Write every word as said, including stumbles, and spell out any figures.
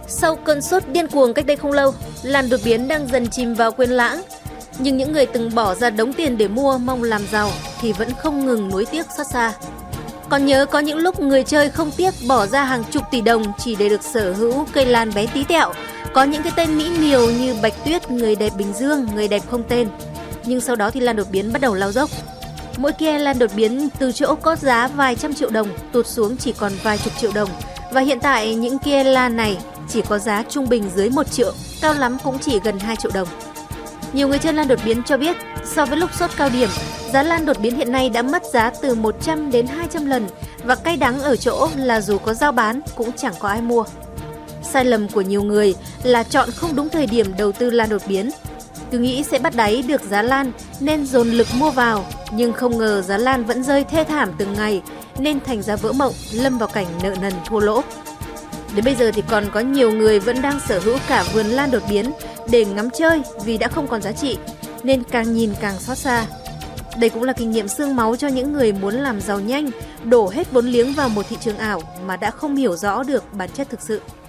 Sau cơn sốt điên cuồng cách đây không lâu, lan đột biến đang dần chìm vào quên lãng. Nhưng những người từng bỏ ra đống tiền để mua mong làm giàu thì vẫn không ngừng nuối tiếc xót xa. Còn nhớ có những lúc người chơi không tiếc bỏ ra hàng chục tỷ đồng chỉ để được sở hữu cây lan bé tí tẹo, có những cái tên mỹ miều như Bạch Tuyết, Người đẹp Bình Dương, Người đẹp không tên. Nhưng sau đó thì lan đột biến bắt đầu lao dốc. Mỗi kia lan đột biến từ chỗ có giá vài trăm triệu đồng tụt xuống chỉ còn vài chục triệu đồng. Và hiện tại những kia lan này chỉ có giá trung bình dưới một triệu, cao lắm cũng chỉ gần hai triệu đồng. Nhiều người chơi lan đột biến cho biết, so với lúc sốt cao điểm, giá lan đột biến hiện nay đã mất giá từ một trăm đến hai trăm lần và cay đắng ở chỗ là dù có giao bán cũng chẳng có ai mua. Sai lầm của nhiều người là chọn không đúng thời điểm đầu tư lan đột biến. Cứ nghĩ sẽ bắt đáy được giá lan nên dồn lực mua vào, nhưng không ngờ giá lan vẫn rơi thê thảm từng ngày nên thành ra vỡ mộng, lâm vào cảnh nợ nần thua lỗ. Đến bây giờ thì còn có nhiều người vẫn đang sở hữu cả vườn lan đột biến để ngắm chơi vì đã không còn giá trị, nên càng nhìn càng xót xa. Đây cũng là kinh nghiệm xương máu cho những người muốn làm giàu nhanh, đổ hết vốn liếng vào một thị trường ảo mà đã không hiểu rõ được bản chất thực sự.